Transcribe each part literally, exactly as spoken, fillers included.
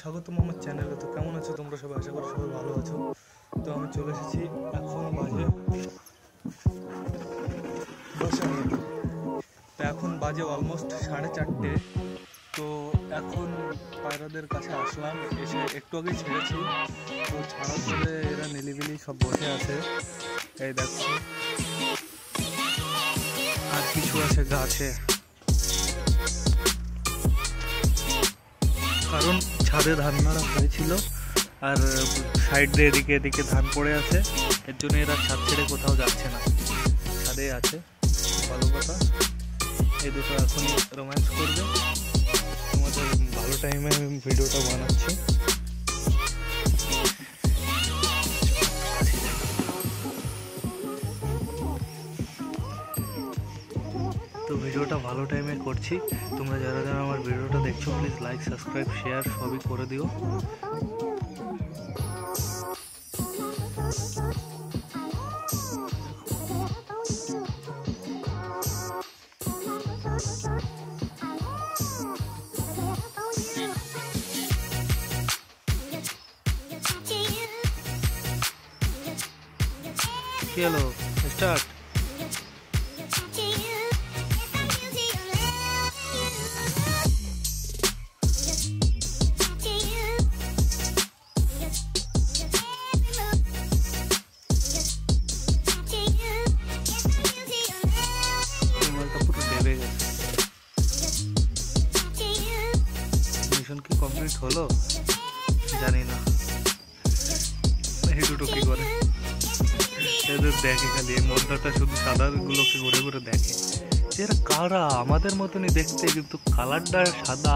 স্বাগতম আমার চ্যানেলে। তো কেমন আছো তোমরা সবাই? আশা করি সবাই ভালো আছো। তো আমি চলে এসেছি, এখন বাজে তো এখন বাজে অলমোস্ট সাড়ে চারটে। তো এখন পায়রাদের কাছে আসলাম, এসে একটু আগে ছেড়েছি। তো ছাড়ার পরে এরা নিলিবিলি সব বসে আছে, এই দেখো। আর কিছু আছে গাছে, কারণ ছাদে ধান নাড়া হয়েছিল আর সাইড দিয়ে এদিকে এদিকে ধান পড়ে আছে, এর জন্য এরা ছাদ ছেড়ে কোথাও যাচ্ছে না, ছাদে আছে। ভালো কথা, এই দুটো এখনই রোম্যান্স করবে। তোমাদের ভালো টাইমে আমি ভিডিওটা বানাচ্ছি। তো ভিডিওটা ভালো টাইমে করছি, তোমরা যারা যারা আমার ভিডিওটা দেখছো প্লিজ লাইক, সাবস্ক্রাইব, শেয়ার সবই করে দিও। কি হলো? স্টার্ট। মিশন কি কমপ্লিট হলো জানি না, এই দুটো কি করে এদের দেখে, খালি এই মদ্দাটা শুধু সাদা গুলোকে ঘুরে ঘুরে দেখে। এরা কারা? আমাদের মতনই দেখতে, কিন্তু কালারটা সাদা।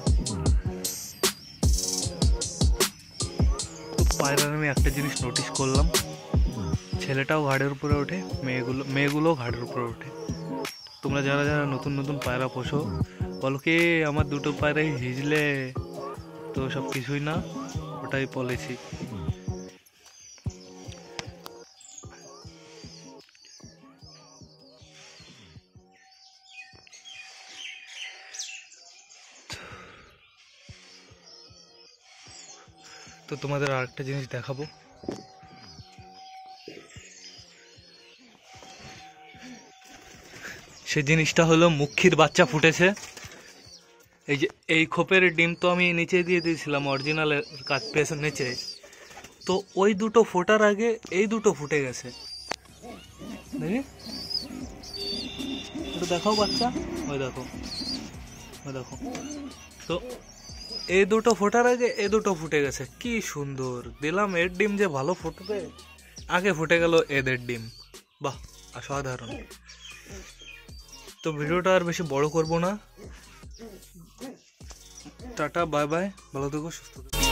তো পায়রার আমি একটা জিনিস নোটিস করলাম, ছেলেটাও ঘাড়ের উপরে ওঠে, মেয়েগুলো মেয়েগুলোও ঘাড়ের উপরে ওঠে। তোমরা যারা যারা নতুন নতুন পায়রা পোষো বলো কি আমার দুটো পায়রাই হিজলে, তো সব কিছুই না, ওটাই পলিসি। তো তোমাদের আরেকটা জিনিস দেখাবো, সেই জিনিসটা হলো মুখির বাচ্চা ফুটেছে। এই যে এই খোপের ডিম তো আমি নিচে দিয়ে দিয়েছিলাম অরিজিনালের কাঠ পেয়েছে নিচে, তো ওই দুটো ফোটার আগে এই দুটো ফুটে গেছে। দেখি একটু দেখাও বাচ্চা, ওই দেখো ওই দেখো। তো এই দুটো ফোটার আগে এই দুটো ফুটে গেছে, কি সুন্দর। দিলাম এর ডিম যে ভালো ফুটবে, আগে ফুটে গেল এদের ডিম। বাহ, অসাধারণ। তো ভিডিওটা আর বেশি বড় করব না, টাটা, বাই বাই, ভালো থেকো, সুস্থ থেকো।